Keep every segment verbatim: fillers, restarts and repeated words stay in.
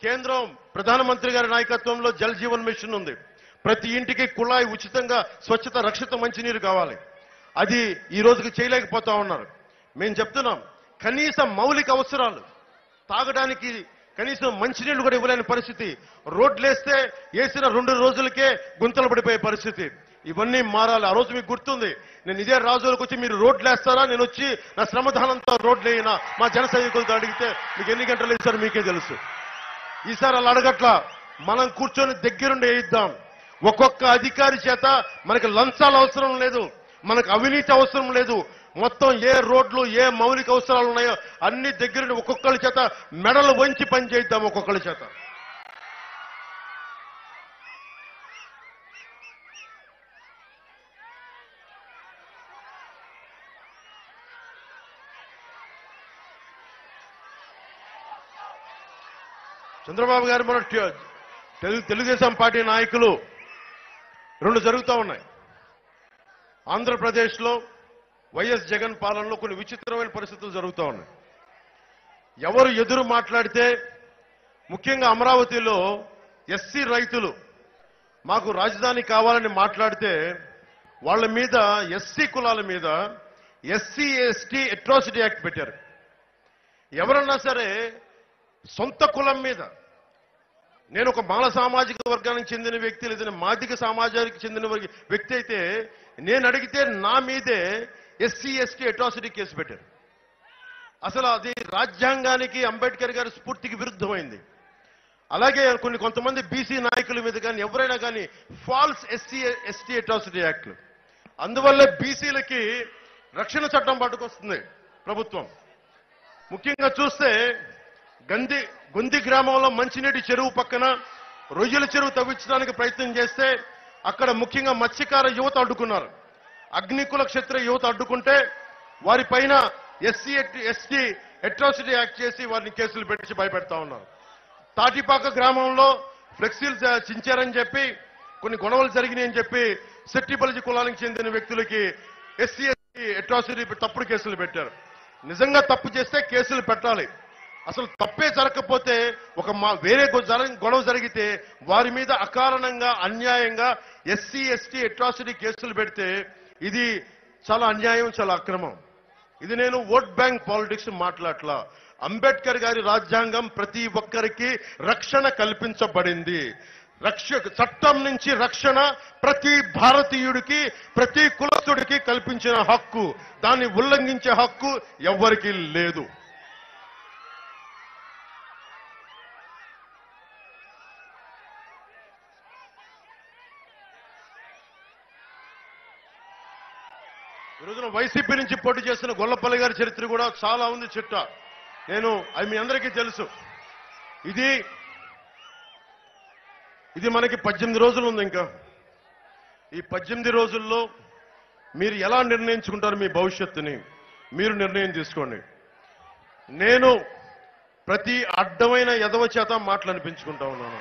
కేంద్రం ప్రధానమంత్రి గారి నాయకత్వంలో జల్ జీవన్ మిషన్ ఉంది. ప్రతి ఇంటికి కుళాయి ఉచితంగా స్వచ్ఛత రక్షిత మంచినీరు కావాలి. అది ఈ రోజుకి చేయలేకపోతా ఉన్నారు. మేము చెప్తున్నాం, కనీస మౌలిక అవసరాలు తాగడానికి కనీసం మంచినీళ్లు కూడా ఇవ్వలేని పరిస్థితి. రోడ్లేస్తే వేసిన రెండు రోజులకే గుంతలు పడిపోయే పరిస్థితి. ఇవన్నీ మారాలి. ఆ రోజు మీకు గుర్తుంది, నేను ఇదే రాజులకు వచ్చి మీరు రోడ్లు వేస్తారా, నేను వచ్చి నా శ్రమదానంతో రోడ్లు వేయినా మా జన సైనికులతో అడిగితే మీకు ఎన్ని గంటలు ఇస్తారో మీకే తెలుసు. ఈసారి అలా అడగట్లా, మనం కూర్చొని దగ్గరుండి వేయిద్దాం. ఒక్కొక్క అధికారి చేత మనకి లంచాలు అవసరం లేదు, మనకు అవినీతి అవసరం లేదు. మొత్తం ఏ రోడ్లు ఏ మౌలిక అవసరాలు ఉన్నాయో అన్ని దగ్గరుండి ఒక్కొక్కరి చేత మెడలు వంచి పని చేయిద్దాం. ఒక్కొక్కరి చేత చంద్రబాబు గారు మన తెలుగు తెలుగుదేశం పార్టీ నాయకులు రెండు జరుగుతూ ఉన్నాయి. ఆంధ్రప్రదేశ్లో వైఎస్ జగన్ పాలనలో కొన్ని విచిత్రమైన పరిస్థితులు జరుగుతూ ఉన్నాయి. ఎవరు ఎదురు మాట్లాడితే, ముఖ్యంగా అమరావతిలో ఎస్సీ రైతులు మాకు రాజధాని కావాలని మాట్లాడితే వాళ్ళ మీద, ఎస్సీ కులాల మీద ఎస్సీ ఎస్టీ అట్రాసిటీ యాక్ట్ పెట్టారు. ఎవరన్నా సరే సొంత కులం మీద, నేను ఒక మాల సామాజిక వర్గానికి చెందిన వ్యక్తి లేదా మాదిక సమాజానికి చెందిన వ్యక్తి అయితే నేను అడిగితే నా మీదే ఎస్సీ ఎస్టీ అట్రాసిటీ కేసు పెట్టారు. అసలు అది రాజ్యాంగానికి, అంబేద్కర్ గారి స్ఫూర్తికి విరుద్ధమైంది. అలాగే కొన్ని కొంతమంది బీసీ నాయకుల మీద కానీ ఎవరైనా కానీ ఫాల్స్ ఎస్సీ ఎస్టీ అట్రాసిటీ యాక్ట్లు. అందువల్లే బీసీలకి రక్షణ చట్టం పట్టుకొస్తుంది ప్రభుత్వం. ముఖ్యంగా చూస్తే గంది గొంది గ్రామంలో మంచినీటి చెరువు పక్కన రొయ్యల చెరువు తవ్వించడానికి ప్రయత్నం చేస్తే అక్కడ ముఖ్యంగా మత్స్యకార యువత అడ్డుకున్నారు. అగ్నికుల క్షత్ర యువత అడ్డుకుంటే వారి పైన ఎస్సీ ఎస్టీ అట్రాసిటీ యాక్ట్ చేసి వారిని కేసులు పెట్టి భయపెడతా ఉన్నారు. తాటిపాక గ్రామంలో ఫ్లెక్సీలు చించారని చెప్పి కొన్ని గొడవలు జరిగినాయని చెప్పి సెట్టిబలిజి కులానికి చెందిన వ్యక్తులకి ఎస్సీ ఎస్టీ అట్రాసిటీ తప్పుడు కేసులు పెట్టారు. నిజంగా తప్పు చేస్తే కేసులు పెట్టాలి. అసలు తప్పే జరగకపోతే ఒక మా వేరే గొడవ జరిగితే వారి మీద అకారణంగా అన్యాయంగా ఎస్సీ ఎస్టీ అట్రాసిటీ కేసులు పెడితే ఇది చాలా అన్యాయం, చాలా అక్రమం. ఇది నేను ఓట్ బ్యాంక్ పాలిటిక్స్ మాట్లాడలా. అంబేద్కర్ గారి రాజ్యాంగం ప్రతి ఒక్కరికి రక్షణ కల్పించబడింది. రక్ష చట్టం నుంచి రక్షణ ప్రతి భారతీయుడికి, ప్రతి కులస్తుడికి కల్పించిన హక్కు. దాన్ని ఉల్లంఘించే హక్కు ఎవ్వరికీ లేదు. ఈ రోజున వైసీపీ నుంచి పోటీ చేసిన గొల్లపల్లి గారి చరిత్ర కూడా చాలా ఉంది చిట్ట. నేను అది మీ అందరికీ తెలుసు. ఇది ఇది మనకి పద్దెనిమిది రోజులు ఉంది. ఇంకా ఈ పద్దెనిమిది రోజుల్లో మీరు ఎలా నిర్ణయించుకుంటారు మీ భవిష్యత్తుని మీరు నిర్ణయం తీసుకోండి. నేను ప్రతి అడ్డమైన ఎదవ చేత మాటలు అనిపించుకుంటా ఉన్నాను.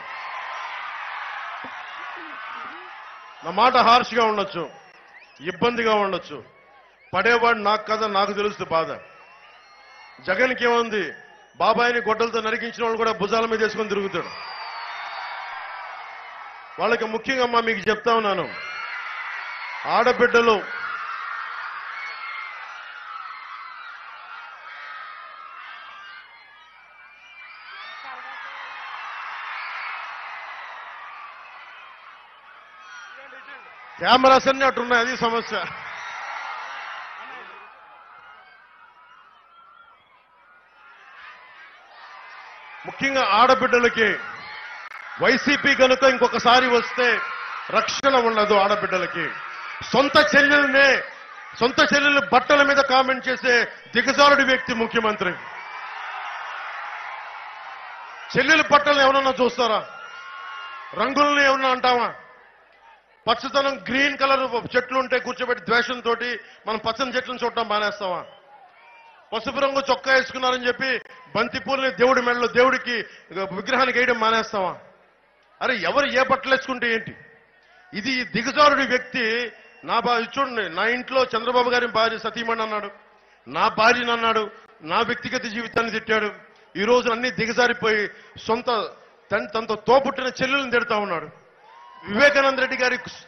నా మాట హార్ష్గా ఉండొచ్చు, ఇబ్బందిగా ఉండొచ్చు, పడేవాడు నాకు కదా, నాకు తెలుసు బాధ. జగన్కి ఏముంది, బాబాయిని గొడ్డలతో నరికించిన వాళ్ళు కూడా భుజాల మీద వేసుకొని తిరుగుతాడు. వాళ్ళకి ముఖ్యంగా అమ్మా మీకు చెప్తా ఉన్నాను, ఆడబిడ్డలు కెమెరాస్ అన్ని అట్టున్నాయి, అది సమస్య. ముఖ్యంగా ఆడబిడ్డలకి వైసీపీ కనుక ఇంకొకసారి వస్తే రక్షణ ఉండదు. ఆడబిడ్డలకి సొంత చెల్లెలనే సొంత చెల్లెలు బట్టల మీద కామెంట్ చేసే దిగజారుడి వ్యక్తి ముఖ్యమంత్రి. చెల్లెలు బట్టలను ఎవరన్నా చూస్తారా? రంగులను ఏమన్నా అంటావా? పచ్చదనం గ్రీన్ కలర్ చెట్లు ఉంటే కూర్చోబెట్టి ద్వేషంతో మనం పచ్చని చెట్లను చూడటం మానేస్తావా? పసుపు రంగు చొక్కా వేసుకున్నారని చెప్పి బంతిపూలని దేవుడి మెడలో దేవుడికి విగ్రహానికి వేయడం మానేస్తావా? అరే ఎవరు ఏ బట్టలు వేసుకుంటే ఏంటి? ఇది దిగజారుడి వ్యక్తి. నా భార్య చూడండి, నా ఇంట్లో చంద్రబాబు గారి భార్య సతీమణి అన్నాడు, నా భార్యను అన్నాడు, నా వ్యక్తిగత జీవితాన్ని తిట్టాడు. ఈ రోజు అన్ని దిగజారిపోయి సొంత తన తనతో తోపుట్టిన చెల్లెలను తిడతా ఉన్నాడు. వివేకానంద రెడ్డి గారి